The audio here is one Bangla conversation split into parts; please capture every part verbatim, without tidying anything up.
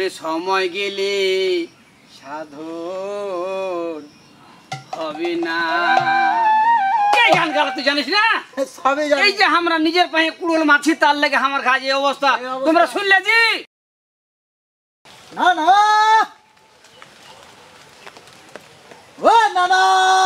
সময় গেলে সাধন হবে না। এই গান গালা তুই জানিস না? সবই জানি। এই যে আমরা নিজের পায়ে কুড়ুল মাছি তার লেগে আমার কাজ এই অবস্থা তোমরা শুনলে জি? না না ও না না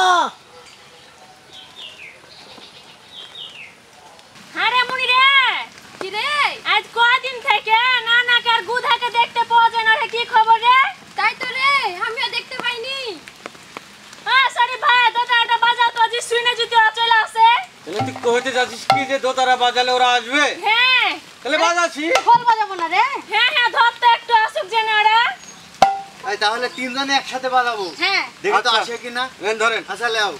আরে মুনি রে কি রে আজ কয়দিন থেকে নানাকে আর গুধাকে দেখতে পাওয়া যায় না রে, কি খবর রে? তাই তো রে আমিও দেখতে পাইনি। হ্যাঁ সরি ভাই দোতারাটা বাজাও তো, আজি শুনে যদি ওরা চলে আসে। তাহলে তুই কইতে যাচ্ছিস কি যে দোতারা বাজালে ওরা আসবে? হ্যাঁ তাহলে বাজাচ্ছি। খোল বাজাবো না রে? হ্যাঁ হ্যাঁ ধর তো একটু আসুক জেনে ওরা। এই তাহলে তিনজনে একসাথে বাজাবো। হ্যাঁ দেখো তো আসে কিনা। নেন ধরেন। আচ্ছা লেও।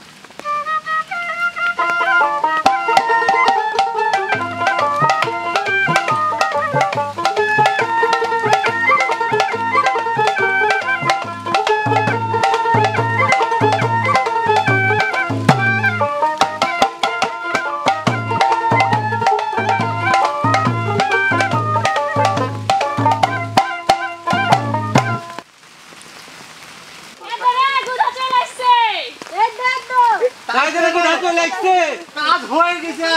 কাজ হয়ে গেছে।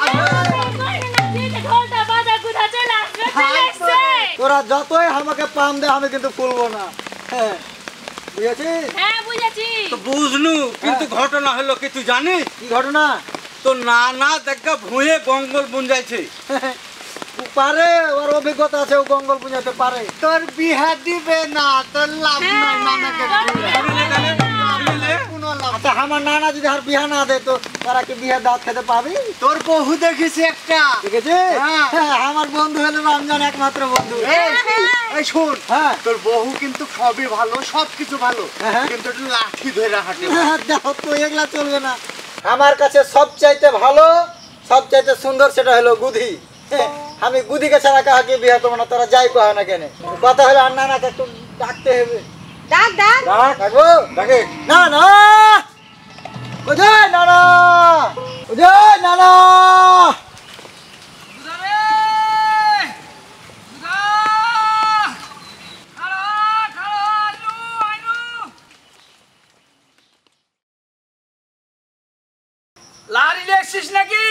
তোরা যতই আমাকে পাম দে আমি কিন্তু খুলবো না। হ্যাঁ বুঝেছিস? হ্যাঁ বুঝেছি। তো বুঝনু কিন্তু ঘটনা হলো কি তুই জানিস? কি ঘটনা? তো না না দেখা ভুঁয়ে গঙ্গল বুঞ্জাইছে। পারে ওর অভিজ্ঞতা আছে, ও গঙ্গল বুঝাতে পারে। তোর বিহা দিবে না, তোর লাভ নাই নানাকে আচ্ছা আমার নানা যদি আর বিহা না দেয় তো তারা কি বিহার দাওয়াত খেতে পাবি? তোর বহু দেখেছি একটা, দেখেছি আমার বন্ধু হলো রমজান একমাত্র বন্ধু। এই শোন, হ্যাঁ তোর বহু কিন্তু সবই ভালো, সবকিছু ভালো, কিন্তু একটু লাঠি ধরে হাঁটে। দেখো তো এগুলা চলবে না। আমার কাছে সবচাইতে ভালো সবচাইতে সুন্দর সেটা হলো গুধি। আমি গুদিকে ছাড়া কাহাকে বিয়া করবো না, তারা যাই কয় না কেন। কথা হলো আর নানাকে একটু ডাকতে হবে। ডাক ডাক ডাক ডাকবো ডাকে না না কোথায় নানা কোথায় নানা লারি লেছিস নাকি?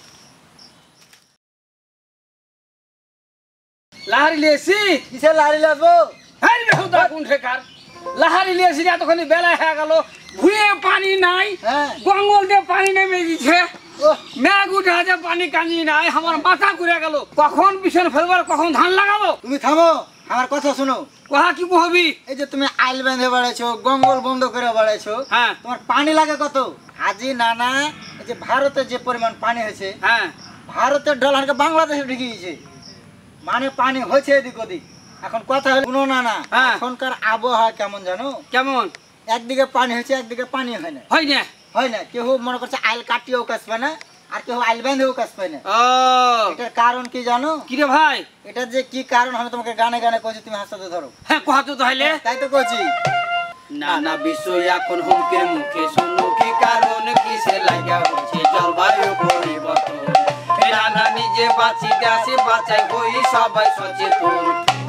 লাহারি লিয়েছি? কিসে লারি লাগবো? হ্যাঁ বেহুদা কোন ঠেকার লাহারি লিয়েছি, এতক্ষণ বেলা হয়ে গেল, ভুঁয়ে পানি নাই, গঙ্গল দিয়ে পানি নেমে গেছে, মেঘ উঠে আছে পানি কানি নাই, আমার মাথা ঘুরে গেল, কখন বিছানা ফেলবার কখন ধান লাগাবো। তুমি থামো, আমার কথা শোনো। কোহা কি কহবি? এই যে তুমি আইল বেঁধে বেড়াইছো, গঙ্গল বন্ধ করে বেড়াইছো, হ্যাঁ তোমার পানি লাগে কত? আজি নানা এই যে ভারতে যে পরিমাণ পানি হয়েছে, হ্যাঁ ভারতের ডলারকে বাংলাদেশে ঢুকে গেছে, মানে পানি হয়েছে এদিক ওদিক। এখন কথা হলো শুনো না না, এখনকার আবহাওয়া কেমন জানো? কেমন? একদিকে পানি হয়েছে একদিকে পানি হয় না। হয় না হয় না, কেউ মনে করছে আইল কাটিয়েও কাজ পায় না, আর কেউ আইল বেঁধেও কাজ পায় না। ও এটার কারণ কি জানো? কি রে ভাই? এটা যে কি কারণ আমি তোমাকে গানে গানে কইছি, তুমি হাসতে ধরো। হ্যাঁ কোহা তো তাইলে। তাই তো কইছি। নানা বিষয় এখন হুমকির মুখে, শোনো কি কারণ কিসে লাগা হচ্ছে জলবায়ু পরিবর্তন। নানা নিজে বাঁচি দেশে বাঁচাই হই সবাই সচেতন।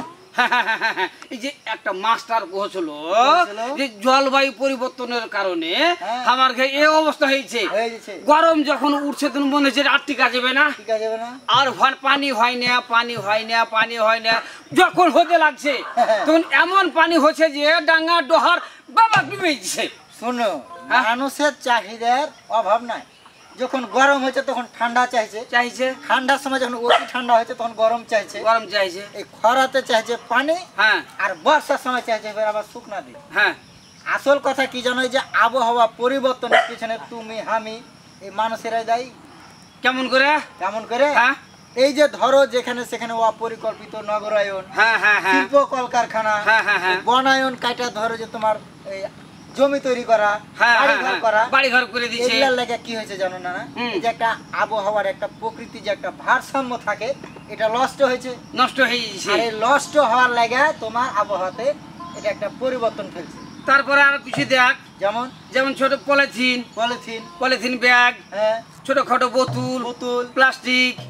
এই যে একটা মাস্টার কহছিল যে জলবায়ু পরিবর্তনের কারণে আমার এই অবস্থা হয়েছে, গরম যখন উঠছে তখন মনে হচ্ছে আর টিকা যাবে না, আর পানি হয় না পানি হয় না পানি হয় না, যখন হতে লাগছে তখন এমন পানি হচ্ছে যে ডাঙ্গা ডোহার বাবা ডুবেছে। শোনো, মানুষের চাহিদার অভাব নাই। যখন গরম হয়েছে তখন ঠান্ডা চাইছে চাইছে ঠান্ডার সময় যখন অতি ঠান্ডা হয়েছে তখন গরম চাইছে গরম চাইছে এই খরাতে চাইছে পানি, হ্যাঁ আর বর্ষার সময় চাইছে আবার শুকনা দিন। হ্যাঁ আসল কথা কি জানো? যে আবহাওয়া পরিবর্তনের পিছনে তুমি আমি এই মানুষেরাই দায়ী। কেমন করে? কেমন করে? হ্যাঁ এই যে ধরো যেখানে সেখানে অপরিকল্পিত নগরায়ন, হ্যাঁ হ্যাঁ হ্যাঁ শিল্প কলকারখানা, হ্যাঁ হ্যাঁ হ্যাঁ বনায়ন কাটা, ধরো যে তোমার এই জমি তৈরি করা, বাড়ি ঘর করা, বাড়ি ঘর করে দিয়েছে। এগুলোর লাগে কি হয়েছে জানো না? এই যে একটা আবহাওয়ার একটা প্রকৃতি যে একটা ভারসাম্য থাকে, এটা নষ্ট হয়েছে, নষ্ট হয়ে গেছে। আর এই নষ্ট হওয়ার লাগে তোমার আবহাওয়াতে এটা একটা পরিবর্তন ফেলছে। তারপরে আর কিছু দেখ, যেমন যেমন ছোট পলিথিন পলিথিন পলিথিন ব্যাগ, হ্যাঁ ছোটখাটো বোতল বোতল প্লাস্টিক,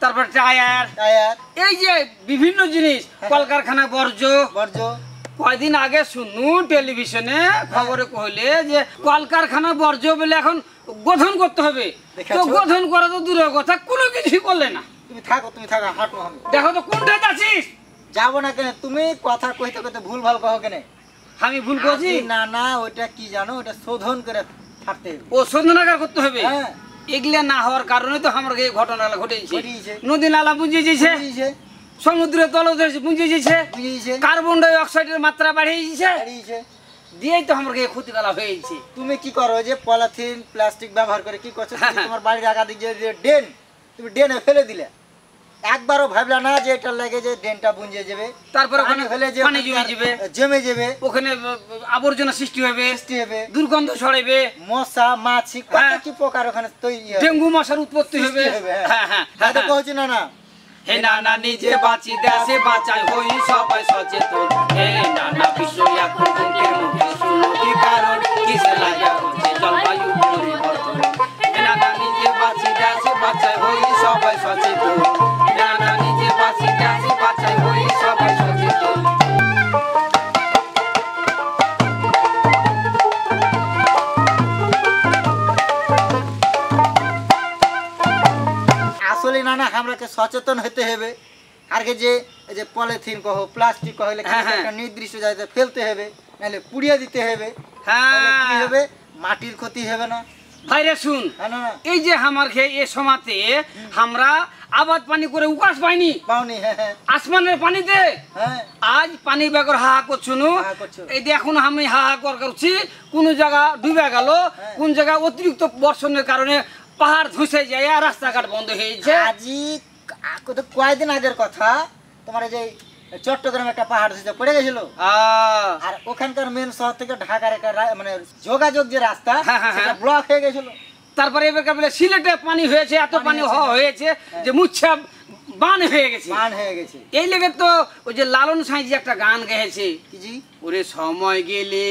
তারপর টায়ার টায়ার এই যে বিভিন্ন জিনিস কলকারখানা বর্জ্য বর্জ্য কয়দিন আগে শুনু টেলিভিশনে খবরে কইলে যে কলকারখানা বর্জ্য বলে এখন গঠন করতে হবে তো গঠন করা তো দূরের কথা কোনো কিছুই করলে না তুমি থাকো তুমি থাকো হাঁটো আমি দেখো তো কোনটা যাচ্ছিস যাবো না কেন তুমি কথা কইতে কইতে ভুল ভাল কहो কেন আমি ভুল করছি না না ওটা কি জানো ওটা শোধন করে থাকতে হবে ও শোধনাগার করতে হবে হ্যাঁ এগুলা না হওয়ার কারণে তো আমার এই ঘটনাটা ঘটেছে ঘটেছে। নদী নালা বুঝিয়ে দিয়েছে বুঝিয়েছে সমুদ্রের তলদেশ বুঝিয়ে দিয়েছে বুঝিয়েছে কার্বন ডাই অক্সাইডের মাত্রা বাড়িয়ে দিয়েছে বুঝিয়েছে দিয়েই তো আমার এই ক্ষতিকালা হয়েছে তুমি কি করো যে পলিথিন প্লাস্টিক ব্যবহার করে কি করছো তুমি তোমার বাড়ির আগা দিক যে ড্রেন তুমি ড্রেনে ফেলে দিলে একবারও ভাবলা না যে এটা লাগে যে ড্রেনটা বুঞ্জে যাবে তারপর ওখানে ফেলে যে পানি জমে যাবে জমে যাবে ওখানে আবর্জনা সৃষ্টি হবে সৃষ্টি হবে দুর্গন্ধ ছড়াবে মশা মাছি কত হ্যাঁ। কি প্রকার ওখানে তৈরি হবে ডেঙ্গু মশার উৎপত্তি হবে সৃষ্টি হবে, হ্যাঁ হ্যাঁ তাই তো কইছি না না হে নানা নিজে বাঁচি দেশে বাঁচাই হই সবাই সচেতন হে নানা বিশ্ব এখন হুমকির মুখে শুনো কি কারণ কিসে লাগিয়া হচ্ছে জলবায়ু পরিবর্তন হে নানা নিজে বাঁচি দেশে বাঁচাই হই সবাই সচেতন হে নানা নিজে বাঁচি দেশে বাঁচাই হই সবাই সচেতন আসলে না না আমরাকে সচেতন হতে হবে আর যে এই যে পলিথিন কহ প্লাস্টিক কহ এগুলো হ্যাঁ, হ্যাঁ। একটা নির্দিষ্ট জায়গায় ফেলতে হবে নাহলে পুড়িয়ে দিতে হবে হ্যাঁ। তাহলে কি হবে মাটির ক্ষতি হবে না ভাইরে শুন হ্যাঁ না না এই যে আমার খেয়ে এ সমাতে আমরা আবাদ পানি করে উকাশ পাইনি পাওনি হ্যাঁ হ্যাঁ আসমানের পানিতে হ্যাঁ আজ পানি বেগর হাহা করছো নু হাহা করছো। এই যে এখন আমি হাহা কর করছি কোন জায়গা ডুবে গেল হ্যাঁ। কোন জায়গা অতিরিক্ত বর্ষণের কারণে পাহাড় ধসে যায় আর রাস্তাঘাট বন্ধ হয়েছে আজি আ- কত কয়েকদিন আগের কথা তোমার এই যে চট্টগ্রামে একটা পাহাড় ধসে পড়ে গেছিল আহ, আর ওখানকার মেন শহর থেকে ঢাকার একটা রা- মানে যোগাযোগ যে রাস্তা হ্যাঁ, হ্যাঁ, সেটা হ্যাঁ। ব্লক হয়ে গেছিল তারপরে এবার বলে সিলেটে পানি হয়েছে এত পানি পানি হয়েছে। হওয়া হয়েছে যে মুচ্ছা বান হয়ে গেছে মান হয়ে গেছে এই লেগে তো ওই যে লালন সাঁই যে একটা গান গেয়েছে কি জি ওরে সময় গেলে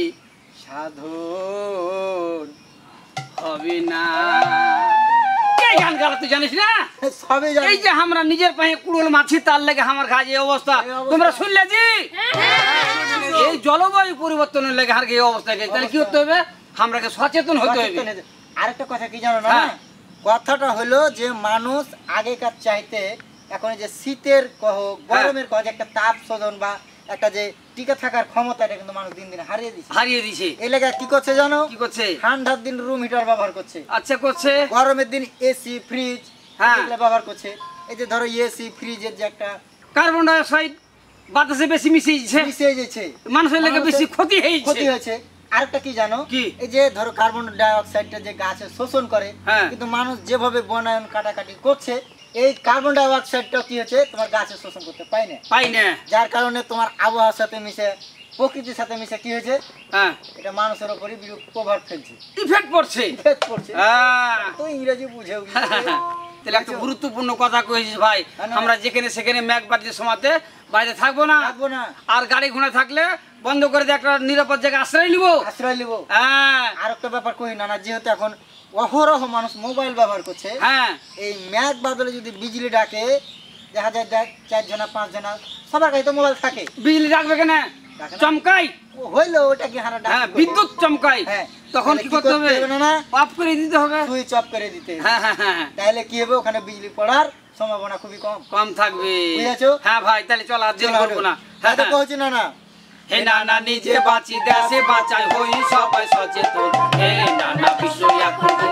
সাধন হবে না এই গান গালা তুই জানিস না সবে জানি এই যে আমরা নিজের পায়ে কুড়ুল মাছি তার লেগে আমার কাজ এই অবস্থা এই অবস্থা। তোমরা শুনলে জি এই জলবায়ু পরিবর্তনের লেগে আর কি এই অবস্থা গেছে তাহলে কি করতে হবে আমরাকে সচেতন হতে হবে সচেতন হতে- আরেকটা কথা কি জানো না হ্যাঁ। কথাটা হলো যে মানুষ আগেকার চাইতে এখন এই যে শীতের কহ গরমের কহ যে একটা তাপ শোধন বা একটা যে টিকে থাকার ক্ষমতা এটা কিন্তু মানুষ দিন দিন হারিয়ে দিচ্ছে হারিয়ে দিছে এই লেগে কি করছে জানো কি করছে ঠান্ডার দিন রুম হিটার ব্যবহার করছে আচ্ছা করছে গরমের দিন এসি ফ্রিজ হ্যাঁ। এগুলো ব্যবহার করছে এই যে ধরো এসি ফ্রিজের যে একটা কার্বন ডাই অক্সাইড বাতাসে বেশি মিশিয়েছে মিশে গেছে মানুষের লেগে মানুষের বেশি ক্ষতি হয়েছে ক্ষতি হয়েছে আরেকটা কি জানো কি? এই যে ধরো কার্বন ডাই অক্সাইডটা যে গাছে শোষণ করে হ্যাঁ। কিন্তু মানুষ যেভাবে বনায়ন কাটাকাটি করছে এই কার্বন ডাই অক্সাইডটা কি হচ্ছে তোমার গাছে শোষণ করতে পায় না পাই না যার কারণে তোমার আবহাওয়ার সাথে মিশে প্রকৃতির সাথে মিশে কি হয়েছে হ্যাঁ এটা মানুষের উপরই বিরূপ প্রভাব ফেলছে ইফেক্ট পড়ছে Effect পড়ছে হ্যাঁ তো ইংরেজি বুঝেও তাহলে একটা গুরুত্বপূর্ণ কথা কয়েছিস ভাই হ্যাঁ না। আমরা যেখানে সেখানে ম্যাগ বাড়িতে সমাতে বাইরে থাকবো না থাকবো না আর গাড়ি ঘোড়া থাকলে বন্ধ করে দিয়ে একটা নিরাপদ জায়গায় আশ্রয় নিব আশ্রয় নিব হ্যাঁ আর একটা ব্যাপার কই না না যেহেতু এখন অহরহ মানুষ মোবাইল ব্যবহার করছে হ্যাঁ এই ম্যাগ বাদলে যদি বিজলি ডাকে দেখা যায় দেখ চার জনা পাঁচ জনা সবার কাছে তো মোবাইল থাকে বিজলি রাখবে কেন রাখে না। চমকাই ও হইলো ওটা কি হারা হ্যাঁ বিদ্যুৎ চমকাই হ্যাঁ তখন কি করতে হবে না না অফ করে দিতে হবে সুইচ অফ করে দিতে হবে। হ্যাঁ হ্যাঁ হ্যাঁ হ্যাঁ। তাহলে কি হবে ওখানে বিজলি পড়ার সম্ভাবনা খুবই কম কম থাকবে বুঝেছো? হ্যাঁ ভাই তাহলে চল আর দেরি করবো না হ্যাঁ তো হ্যাঁ। কইছি না না হে নানা নিজে বাঁচি দেশে বাঁচাই হই সবাই সচেতন হে নানা বিশ্ব এখন